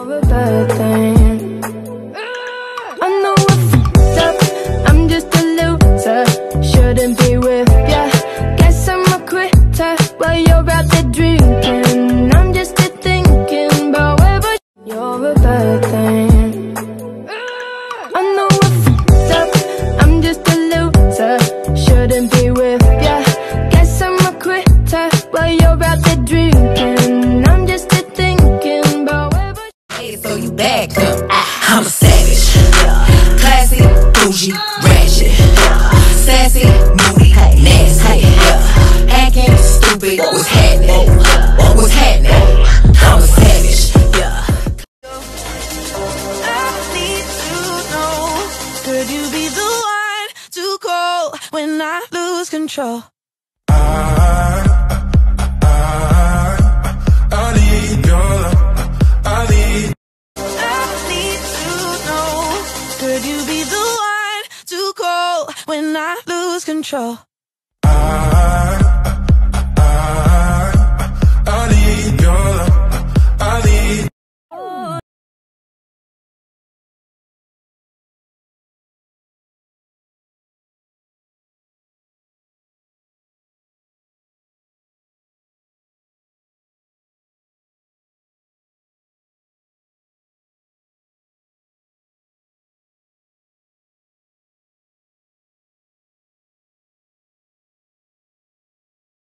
You're a bad thing. I know I fucked up, I'm just a loser. Shouldn't be with ya. Guess I'm a quitter while you're out there drinking. I'm just a thinking about whether you're a bad thing. I know I fucked up, I'm just a loser. Shouldn't be with ya. Guess I'm a quitter while you're out there drinking. I'm just a thinking about whether. Hey, so you back up. I'm a savage, classy, bougie, ratchet, sassy, moody, nasty, hacking, stupid. What's happening? What's happening? I'm a savage, yeah. I need to know, could you be the one to call when I lose control? I need your love. I need to know, could you be the one to call when I lose control?